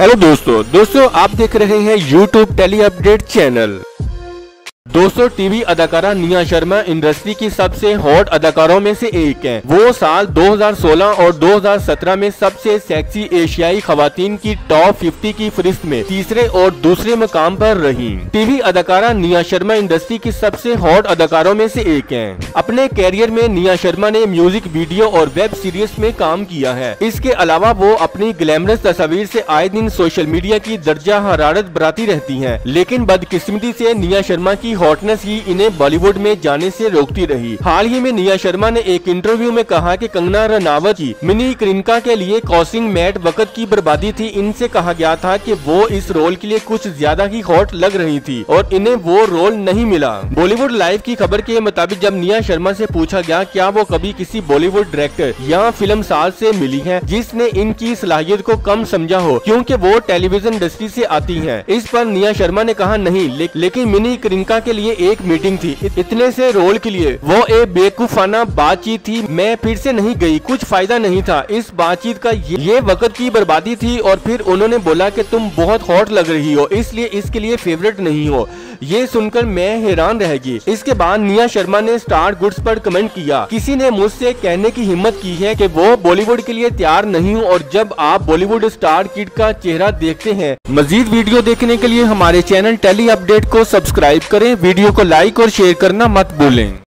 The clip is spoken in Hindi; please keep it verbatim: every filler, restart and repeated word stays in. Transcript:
हेलो दोस्तों दोस्तों आप देख रहे हैं यूट्यूब टेली अपडेट चैनल। दोस्तों टीवी अदाकारा निया शर्मा इंडस्ट्री की सबसे हॉट अदाकारों में से एक हैं। वो साल दो हज़ार सोलह और दो हज़ार सत्रह में सबसे सेक्सी एशियाई खवातीन की टॉप पचास की फहरिस्त में तीसरे और दूसरे मुकाम पर रही। टीवी अदाकारा निया शर्मा इंडस्ट्री की सबसे हॉट अदाकारों में से एक हैं। अपने कैरियर में निया शर्मा ने म्यूजिक वीडियो और वेब सीरीज में काम किया है। इसके अलावा वो अपनी ग्लैमरस तस्वीर से आए दिन सोशल मीडिया की दर्जा हरारत बढ़ाती रहती है, लेकिन बदकिस्मती से निया शर्मा की हॉटनेस ही इन्हें बॉलीवुड में जाने से रोकती रही। हाल ही में निया शर्मा ने एक इंटरव्यू में कहा कि कंगना रनावत की मिनी करीना के लिए कास्टिंग मैट वक्त की बर्बादी थी। इनसे कहा गया था कि वो इस रोल के लिए कुछ ज्यादा ही हॉट लग रही थी और इन्हें वो रोल नहीं मिला। बॉलीवुड लाइव की खबर के मुताबिक जब निया शर्मा से पूछा गया क्या वो कभी किसी बॉलीवुड डायरेक्टर या फिल्म साज से मिली है जिसने इनकी सलाहियत को कम समझा हो क्योंकि वो टेलीविजन इंडस्ट्री से आती है, इस पर निया शर्मा ने कहा नहीं, ले, लेकिन मिनी करीना के लिए एक मीटिंग थी। इतने से रोल के लिए वो एक बेवकूफाना बातचीत थी। मैं फिर से नहीं गई, कुछ फायदा नहीं था। इस बातचीत का ये, ये वक्त की बर्बादी थी और फिर उन्होंने बोला कि तुम बहुत हॉट लग रही हो इसलिए इसके लिए फेवरेट नहीं हो। ये सुनकर मैं हैरान रह गई। इसके बाद निया शर्मा ने स्टार गुड्स पर कमेंट किया, किसी ने मुझसे कहने की हिम्मत की है कि वो बॉलीवुड के लिए तैयार नहीं हूँ और जब आप बॉलीवुड स्टार किड का चेहरा देखते हैं। मजीद वीडियो देखने के लिए हमारे चैनल टेली अपडेट को सब्सक्राइब करें। वीडियो को लाइक और शेयर करना मत भूलें।